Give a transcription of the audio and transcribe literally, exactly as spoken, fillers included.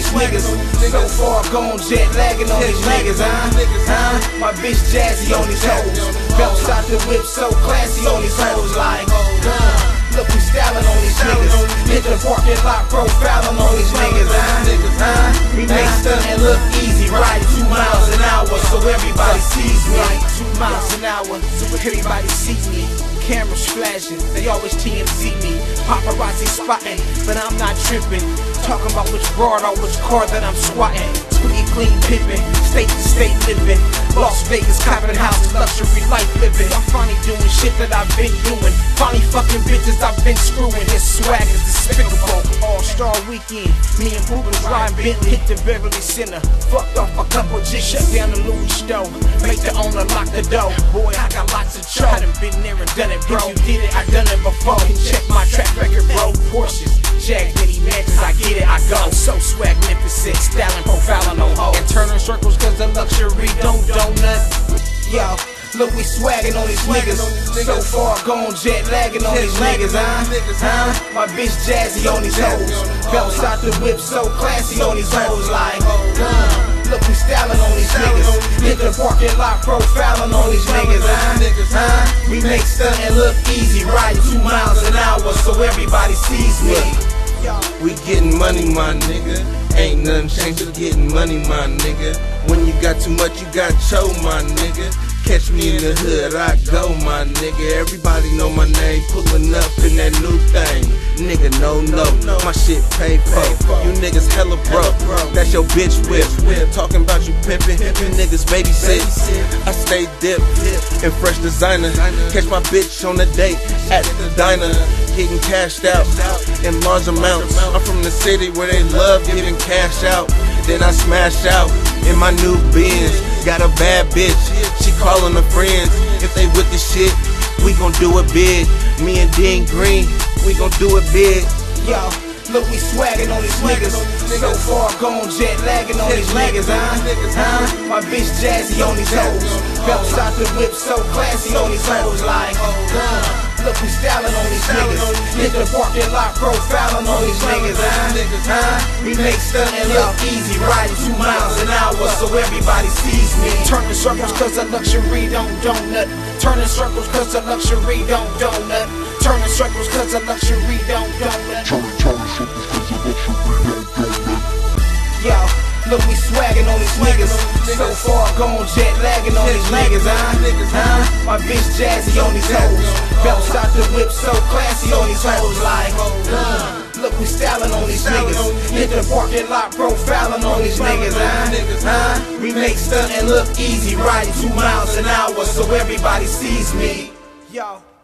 niggas. So far gone, jet lagging on these niggas, huh? huh? My bitch Jazzy on these hoes. Belts out the whip, so classy on these hoes. Like, uh, look, we styling on these niggas. Hit the parking lot, profiling on these niggas, huh? huh? We make stuntin' look easy, riding two miles an hour, so everybody sees me. Two miles an hour, so everybody sees me. Cameras flashing, they always T M Z me. Paparazzi spotting, but I'm not tripping. Talking about which broad or which car that I'm squatting. Squeaky clean pimping, state to state living. Las Vegas copping houses, luxury life living. I'm finally doing shit that I've been doing. Finally fucking bitches I've been screwing. This swag is despicable. All-Star weekend, me and Boo was riding Bentley, hit the Beverly Center. Fucked off a couple jigs, shut down the Louis store. Make the owner lock the door. Boy, I got lots of trouble. I done been there and done it, bro. If you did it, I done it before. Can check my track record, bro. Porsches, Jag, mini mansions, I get it, I go. I'm so swagnificent, styling, profiling on hoes, and turning circles cause the luxury don't donut. Yo, look, we swagging on these niggas. So far gone, jet lagging on these niggas, huh? huh? My bitch Jazzy on these hoes. Belts out the whip, so classy on these hoes. Like, uh, look, we styling on these niggas. Hit the parking lot, profiling on these niggas, huh? huh? We make stuntin' look easy, riding two miles an hour, so everybody sees me. We getting money, my nigga. Ain't nothing changed to getting money, my nigga. When you got too much, you got show, my nigga. Catch me in the hood, I go, my nigga. Everybody know my name, pulling up in that new thing. Nigga, no, no, my shit paid for. You niggas hella broke, that's your bitch whip. Talking about you pimpin', you niggas babysit. I stay dipped in fresh designer. Catch my bitch on a date at the diner, getting cashed out in large amounts. I'm from the city where they love giving cash out. Then I smash out in my new Benz. Got a bad bitch, she calling her friends. If they with the shit, we gon' do it big. Me and Dean Green, we gon' do it big. Yo, look, we swagging on these niggas. So far gone, jet lagging on these niggas, huh? huh? My bitch Jazzy on these hoes. Belts out the whip, so classy on these hoes. Like, uh, look, we styling on these niggas. Hit the parking lot, profiling on these niggas, huh? huh? We make stuntin' look easy, riding two miles an hour, so everybody sees me. Turning circles cause the luxury don't donut. Turning circles cause the luxury don't donut. Turning circles cause the luxury don't donut. Turning, turning circles cause the luxury don't donut. Yo, look, we swagging on these niggas. So far gone, jet lagging on these niggas, huh? huh? My bitch Jazzy on these hoes. Belts out the whip, so classy on these hoes. Like, uh, look, we styling on these niggas. Hit the parking lot, profiling on these niggas, huh? huh? We make stuntin' look easy, riding two miles an hour, so everybody sees me. Yo.